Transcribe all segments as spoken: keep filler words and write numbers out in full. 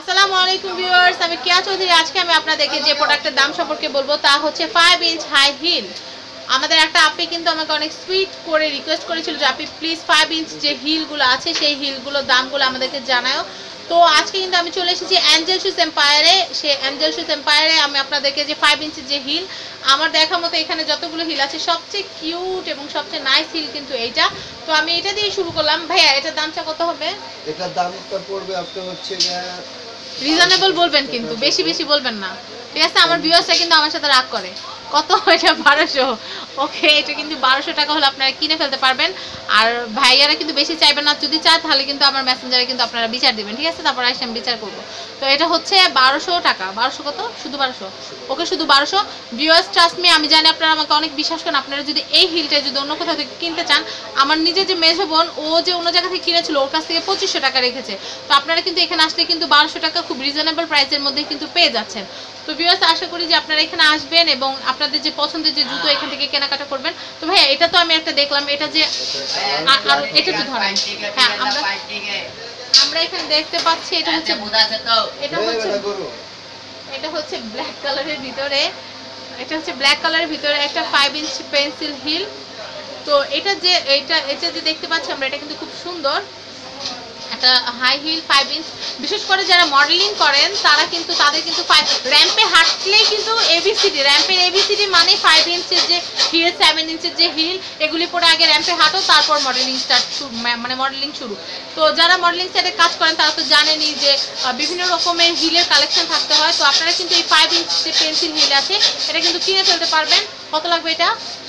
আসসালামু আলাইকুম ভিউয়ার্স, আমি কেয়া চৌধুরী। আজকে আমি আপনাদেরকে যে প্রোডাক্টের দাম সম্পর্কে বলবো তা হচ্ছে ফাইভ ইঞ্চ হাই হিল। আমাদের একটা আপি কিন্তু আমাকে অনেক সুইট করে রিকোয়েস্ট করেছিল যে আপনি প্লিজ ফাইভ ইঞ্চ যে হিলগুলো আছে সেই হিলগুলোর দামগুলো আমাদেরকে জানাও। তো আজকে কিন্তু আমি চলে এসেছি অ্যাঞ্জেল শুজ এম্পায়ারে। সে অ্যাঞ্জেল শুজ এম্পায়ারে আমি আপনাদেরকে যে ফাইভ ইঞ্চের যে হিল, আমার দেখার মতো এখানে যতগুলো হিল আছে সবচেয়ে কিউট এবং সবচেয়ে নাইস হিল কিন্তু এইটা। তো আমি এটা দিয়ে শুরু করলাম। ভাইয়া এটার দামটা কত হবে? এটার দামটা পড়বে আপনার হচ্ছে রিজনেবল বলবেন, কিন্তু বেশি বেশি বলবেন না, ঠিক আছে? আমার ভিউয়ার্সরা কিন্তু আমার সাথে রাগ করে। কত? এটা বারোশো। ওকে, এটা কিন্তু বারোশো টাকা হলে আপনারা কিনে ফেলতে পারবেন। আর ভাইয়ারা কিন্তু বেশি চাইবেন না, যদি চায় তাহলে কিন্তু আমার মেসেঞ্জারে কিন্তু আপনারা বিচার দেবেন, ঠিক আছে? তারপর আসে আমি বিচার করবো। তো এটা হচ্ছে বারোশো টাকা। বারোশো কত? শুধু বারোশো। ওকে, শুধু বারোশো। ভিউয়ার্স ট্রাস্ট মি, আমি জানি আপনারা আমাকে অনেক বিশ্বাস করেন। আপনারা যদি এই হিলটা যদি অন্য কোথাও থেকে কিনতে চান, আমার নিজের যে মেজো বোন, ও যে অন্য জায়গা থেকে কিনেছিল ওর কাছ থেকে পঁচিশশো টাকা রেখেছে। তো আপনারা কিন্তু এখানে আসলে কিন্তু বারোশো টাকা খুব রিজনেবল প্রাইসের মধ্যে কিন্তু পেয়ে যাচ্ছেন। তো ভিউয়ার্স আশা করি যে আপনারা এখানে আসবেন এবং আপনাদের যে পছন্দের যে জুতো এখান থেকে কেনাকাটা করবেন। তো ভাই এটা তো আমি একটা দেখলাম, এটা যে আর এটা তো ধরেন, হ্যাঁ আমরা আমরা এখানে দেখতে পাচ্ছি এটা হচ্ছে এটা হচ্ছে এটা হচ্ছে ব্ল্যাক কালারের ভিতরে, এটা হচ্ছে ব্ল্যাক কালারের ভিতরে একটা ফাইভ ইঞ্চ পেন্সিল হিল। তো এটা যে এটা এটা যে দেখতে পাচ্ছি আমরা, এটা কিন্তু খুব সুন্দর একটা হাই হিল ফাইভ ইঞ্চ। বিশেষ করে যারা মডেলিং করেন তারা কিন্তু তাদের কিন্তু ফাইভ র্যাম্পে হাঁটলেই কিন্তু এবিসিডি, র্যাম্পের এবিসিডি মানে ফাইভ ইঞ্চের যে হিল, সেভেন ইঞ্চের যে হিল, এগুলি পরে আগে র্যাম্পে হাঁটো, তারপর মডেলিং স্টার্ট মানে মডেলিং শুরু। তো যারা মডেলিং সাইডে কাজ করেন তারা তো জানেনই যে বিভিন্ন রকমের হিলের কালেকশন থাকতে হয়। তো আপনারা কিন্তু এই ফাইভ ইঞ্চ যে পেন্সিল হিল আছে এটা কিন্তু কিনে ফেলতে পারবেন। কত লাগবে এটা?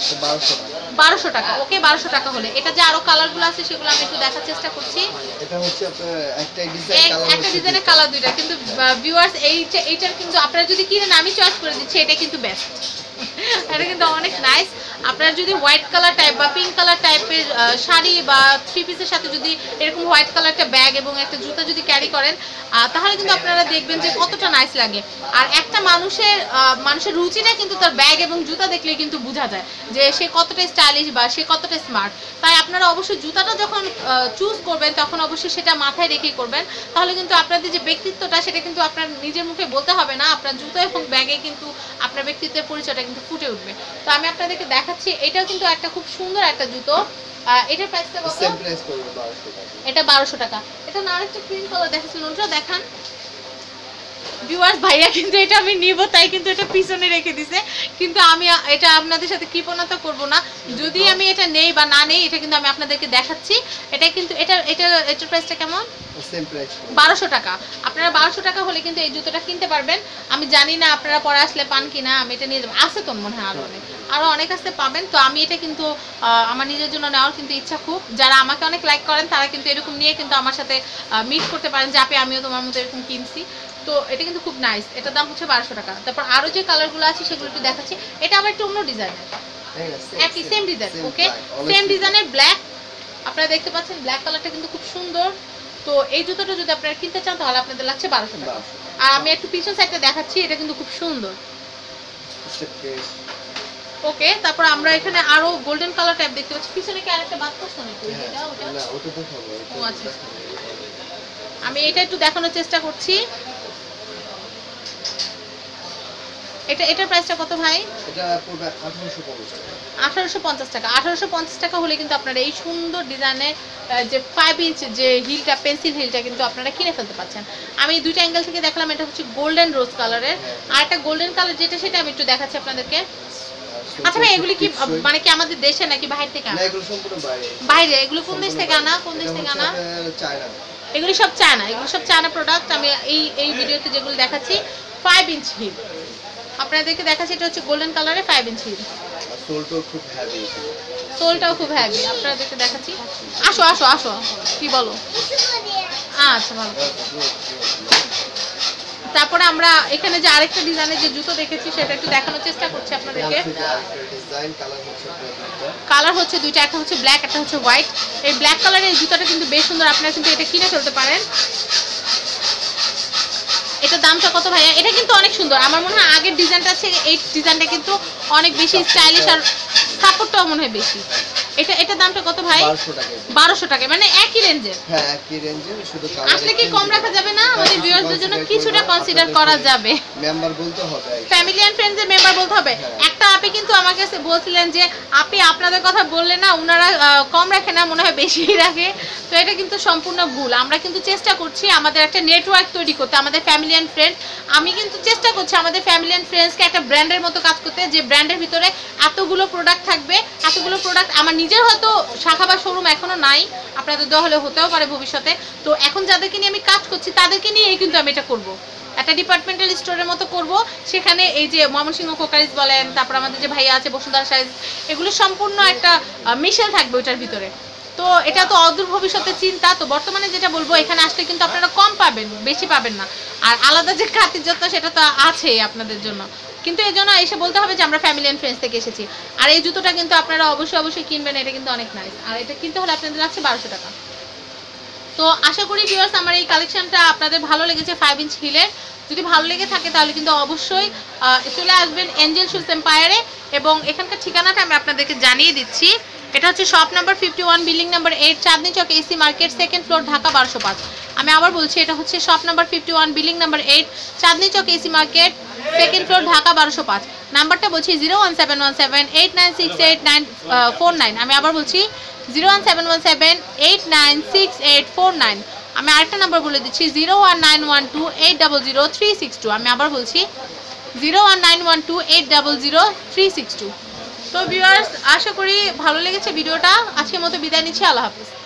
বারোশো টাকা। ওকে, বারোশো টাকা হলে এটা যে আরো কালারগুলো আছে সেগুলো আমি একটু দেখার চেষ্টা করছি। এটা হচ্ছে আপনার একটা ডিজাইন কালার, একটা ডিজাইনের কালার দুইটা, কিন্তু ভিউয়ার্স এইটা এইটার কিন্তু আপনারা যদি কিনেন আমি চয়েস করে দিচ্ছি, এটা কিন্তু বেস্ট। এটা কিন্তু অনেক নাইস। আপনারা যদি হোয়াইট কালার টাইপ বা পিঙ্ক কালার টাইপের শাড়ি বা থ্রি পিসের সাথে যদি এরকম হোয়াইট কালার একটা ব্যাগ এবং একটা জুতা যদি ক্যারি করেন, তাহলে কিন্তু আপনারা দেখবেন যে কতটা নাইস লাগে। আর একটা মানুষের মানুষের রুচিটা কিন্তু তার ব্যাগ এবং জুতা দেখলেই কিন্তু বোঝা যায় যে সে কতটা স্টাইলিশ বা সে কতটা স্মার্ট। তাই আপনারা অবশ্যই জুতাটা যখন চুজ করবেন তখন অবশ্যই সেটা মাথায় রেখেই করবেন, তাহলে কিন্তু আপনাদের যে ব্যক্তিত্বটা সেটা কিন্তু আপনার নিজের মুখে বলতে হবে না, আপনার জুতো এবং ব্যাগে কিন্তু আপনার ব্যক্তিত্বের পরিচয়টা কিন্তু ফুটে উঠবে। তো আমি আপনাদেরকে দেখাচ্ছি, এটাও কিন্তু একটা খুব সুন্দর একটা জুতো। এটার প্রাইসটা কত? সেম প্রাইস পড়বে বারোশো টাকা। এটা বারোশো টাকা। এটা না আরেকটা ক্রিম কালার দেখাচ্ছেন, ওটা দেখান। ভিউয়ার্স ভাইয়া কিন্তু এটা আমি নিব তাই কিন্তু এটা পিছনে রেখে দিছে, কিন্তু আমি এটা আপনাদের সাথে কৃপণতা করব না। যদি আমি এটা নেই বা না নেই, এটা কিন্তু আমি আপনাদেরকে দেখাচ্ছি। এটা কিন্তু এটা এটা এটার প্রাইসটা কেমন? সেম প্রাইস বারোশো টাকা। আপনারা বারোশো টাকা হলে কিন্তু এই জুতোটা কিনতে পারবেন। আমি জানি না আপনারা পরে আসলে পান কিনা, আমি এটা নিয়ে যাবো। আছে তো মনে হয় আরো অনেক আরো অনেক আসতে পাবেন। তো আমি এটা কিন্তু আমার নিজের জন্য নেওয়ার কিন্তু ইচ্ছা খুব। যারা আমাকে অনেক লাইক করেন তারা কিন্তু এরকম নিয়ে কিন্তু আমার সাথে মিট করতে পারেন যে আপনি আমিও তোমার মতো এরকম কিনছি। তো এটা কিন্তু খুব নাইস। এটার দাম হচ্ছে বারোশো টাকা। তারপর আরো যে কালারগুলো আছে সেগুলো একটু দেখাচ্ছি। এটা আবার একটু অন্য ডিজাইনের, একই সেম ডিজাইন। ওকে, সেম ডিজাইনের ব্ল্যাক, আপনারা দেখতে পাচ্ছেন ব্ল্যাক কালারটা কিন্তু খুব সুন্দর। তো এই জুতোটা যদি আপনারা কিনতে চান তাহলে আপনাদের লাগছে বারোশো টাকা। আর আমি একটু পিছন সাইডটা দেখাচ্ছি, এটা কিন্তু খুব সুন্দর। ওকে, তারপর আমরা এখানে আরো গোল্ডেন কালার টাইপ দেখতে পাচ্ছি। পিছনে কি আরেকটা বাদ করছ নাকি? এটা ওটা না, ওটা তো হবে। ও আচ্ছা, আমি এটা একটু দেখানোর চেষ্টা করছি। এটা এটার প্রাইসটা কত ভাই? এটা পড়বে আঠারোশো পঞ্চাশ টাকা। আঠারোশো পঞ্চাশ টাকা। আঠারোশো পঞ্চাশ টাকা হলে কিন্তু আপনারা এই সুন্দর ডিজাইনের যে ফাইভ ইঞ্চ যে হিলটা, পেন্সিল হিলটা কিন্তু আপনারা কিনে ফেলতে পারছেন। আমি দুইটা অ্যাঙ্গেল থেকে দেখলাম। এটা হচ্ছে গোল্ডেন রোজ কালারের, আর একটা গোল্ডেন কালার যেটা সেটা আমি একটু দেখাচ্ছি আপনাদেরকে। আচ্ছা ভাই, এগুলি কি মানে কি আমাদের দেশে নাকি বাইরে থেকে আনা? না, এগুলো সম্পূর্ণ বাইরে। বাইরে। এগুলো কোন দেশ থেকে আনা? কোন দেশ থেকে আনা? চায়না। এগুলি সব চায়না, এগুলো সব চায়না প্রোডাক্ট। আমি এই এই ভিডিওতে যেগুলো দেখাচ্ছি ফাইভ ইঞ্চ হিল আপনাদেরকে দেখাচ্ছি। এটা হচ্ছে গোল্ডেন কালারের ফাইভ ইঞ্চ হিল। সোলটাও খুব হেভি, সোলটাও খুব হেভি আপনাদেরকে দেখাচ্ছি। আসো আসো আসো, কি বলো? আচ্ছা ভালো। তারপরে আমরা এখানে যে আরেকটা ডিজাইনের যে জুতো দেখেছি সেটা একটু দেখানোর চেষ্টা করছি আপনাদেরকে। কালার হচ্ছে দুইটা, একটা হচ্ছে ব্ল্যাক, একটা হচ্ছে হোয়াইট। এই ব্ল্যাক কালারের এই জুতোটা কিন্তু বেশ সুন্দর, আপনারা কিন্তু এটা কিনে ফেলতে পারেন। এটা দামটা কত ভাইয়া? এটা কিন্তু অনেক সুন্দর। আমার মনে হয় আগের ডিজাইনটা আছে, এই ডিজাইনটা কিন্তু অনেক বেশি স্টাইলিশ আর কাপড়টাও মনে হয় বেশি। এটা এটা দামটা কত ভাই? বারোশো টাকা। বারোশো টাকা, মানে একই রেঞ্জের। হ্যাঁ একই রেঞ্জের, শুধু আসলে কি কম রাখা যাবে না? আমাদের ভিউয়ারদের জন্য কিছুটা কনসিডার করা যাবে। মেম্বার বলতে হবে, ফ্যামিলি এন্ড ফ্রেন্ডস এর মেম্বার বলতে হবে। একটা আপি কিন্তু আমার কাছে বলছিলেন যে আপি আপনাদের কথা বললে না ওনারা কম রাখে না, মনে হয় বেশি রাখে। তো এটা কিন্তু সম্পূর্ণ ভুল। আমরা কিন্তু চেষ্টা করছি আমাদের একটা নেটওয়ার্ক তৈরি করতে, আমাদের ফ্যামিলি এন্ড ফ্রেন্ড। আমি কিন্তু চেষ্টা করছি আমাদের ফ্যামিলি এন্ড ফ্রেন্ডসকে একটা ব্র্যান্ডের মতো কাজ করতে, যে ব্র্যান্ডের ভিতরে এতগুলো প্রোডাক্ট থাকবে, এতগুলো প্রোডাক্ট। আমার নিজের হয়তো শাখা বা শোরুম এখনো নাই, আপনাদের দেওয়া হলে হতেও পারে ভবিষ্যতে। তো এখন যাদেরকে নিয়ে আমি কাজ করছি তাদেরকে নিয়েই কিন্তু আমি এটা করব, একটা ডিপার্টমেন্টাল স্টোরের মতো করব। সেখানে এই যে ময়মনসিংহ কোকারিজ বলেন, তারপর আমাদের যে ভাইয়া আছে বসুন্ধরা সাইজ, এগুলো সম্পূর্ণ একটা মিশেল থাকবে ওইটার ভিতরে। তো এটা তো অদূর ভবিষ্যতের চিন্তা। তো বর্তমানে যেটা বলবো, এখানে আসলে কিন্তু আপনারা কম পাবেন, বেশি পাবেন না। আর আলাদা যে খাতিরযত্ন সেটা তো আছেই আপনাদের জন্য, কিন্তু এই জন্য এসে বলতে হবে যে আমরা ফ্যামিলি অ্যান্ড ফ্রেন্ডস থেকে এসেছি। আর এই জুতোটা কিন্তু আপনারা অবশ্যই অবশ্যই কিনবেন, এটা কিন্তু অনেক নাইস। আর এটা কিনতে হলে আপনাদের লাগছে বারোশো টাকা। তো আশা করি ভিউয়ার্স আমার এই কালেকশনটা আপনাদের ভালো লেগেছে, ফাইভ ইঞ্চ হিলের। যদি ভালো লেগে থাকে তাহলে কিন্তু অবশ্যই চলে আসবেন এঞ্জেল শুজ এম্পায়ারে। এবং এখানকার ঠিকানাটা আমি আপনাদেরকে জানিয়ে দিচ্ছি। এটা হচ্ছে shop number fifty one, building number eight, Chandni Chowk, AC market, second floor, Dhaka বারোশো পাঁচ। আমি আবার বলছি, এটা হচ্ছে shop number fifty one, building number eight, Chandni Chowk, AC market, second floor, Dhaka বারোশো পাঁচ। নাম্বারটা বলছি zero one seven one seven eight nine six eight nine four nine. আমি আবার বলছি zero one seven one seven eight nine six eight four nine. আমি আরেকটা number বলে দিচ্ছি zero one nine one two eight double zero three six two. আমি আবার বলছি zero one nine one two eight double zero three six two. তো viewers আশা করি ভালো লেগেছে ভিডিওটা। আজকের মতো বিদায় নিচ্ছি, আল্লাহ হাফিজ।